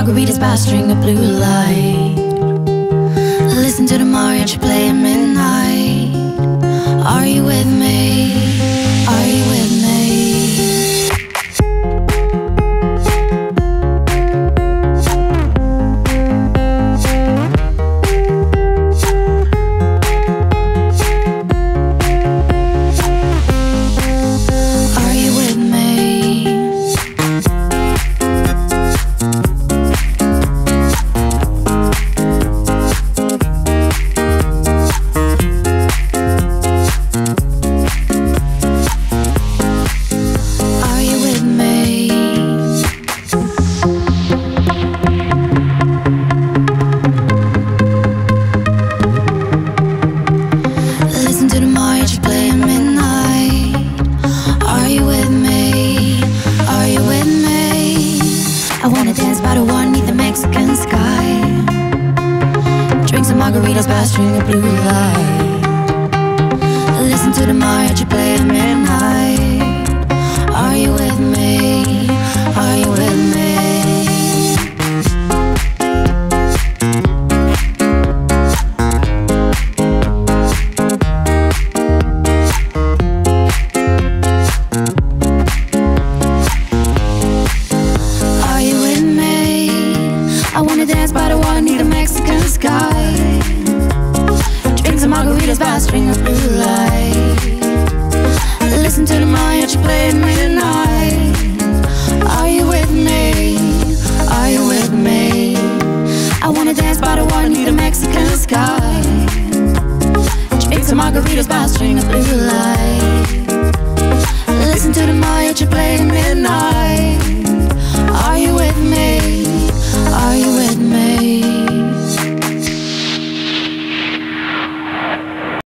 margaritas by a string of blue light. Listen to the mariachi play at midnight. Are you with me? Are you with me? Margaritas by a string of blue light. Listen to the mariachi play at midnight. Are you with me? Are you with me? Are you with me? I wanna dance by the water, need a Mexican sky. Drink some margaritas by a string of blue light. Listen to the mariachi play at midnight. Are you with me? Are you with me? I wanna dance by the water, need a Mexican sky. Drink some margaritas by a string of blue light. Listen to the mariachi play at midnight.